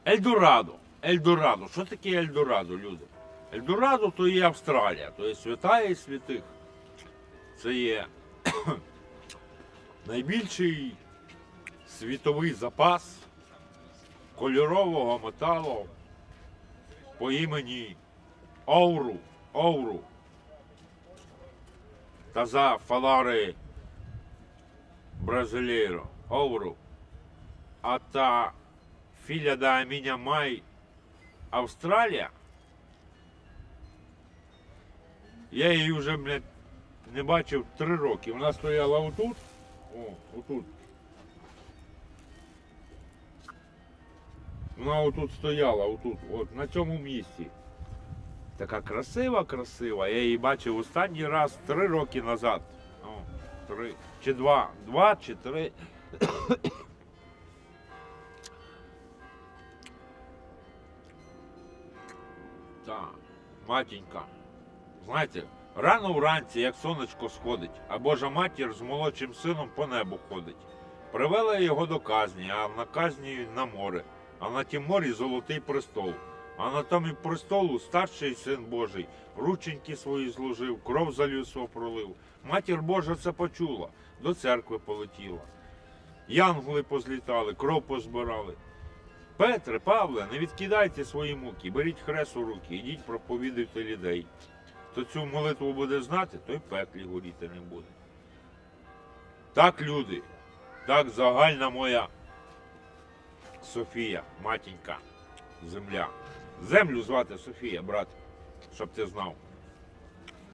Ельдорадо. Ельдорадо. Що таке Ельдорадо, люди? Ельдорадо то є Австралія, то є свята і святих. Це є найбільший світовий запас кольорового металу по імені Оуру. Та за фалари Бразилейро. Оуру. А та філя да міня май Австралія. Я її вже, блядь, не бачив 3 роки. Вона стояла отут. О, отут. Вона отут стояла, отут, от, на цьому місці. Така красива. Я її бачив останній раз 3 роки назад. О, 3 чи 2. 2 чи 3. Так, матінька. Знаєте, рано вранці, як сонечко сходить, а Божа матір з молодшим сином по небу ходить. Привела його до казні, а на казні на море, а на тім морі золотий престол. А на тому престолу старший син Божий рученьки свої зложив, кров за людство пролив. Матір Божа це почула, до церкви полетіла. Янголи позлітали, кров позбирали. Петре, Павле, не відкидайте свої муки, беріть хрест у руки, ідіть проповідуйте людей. Хто цю молитву буде знати, той в пеклі горіти не буде. Так, люди, так загальна моя Софія, матінька, земля. Землю звати Софія, брат, щоб ти знав.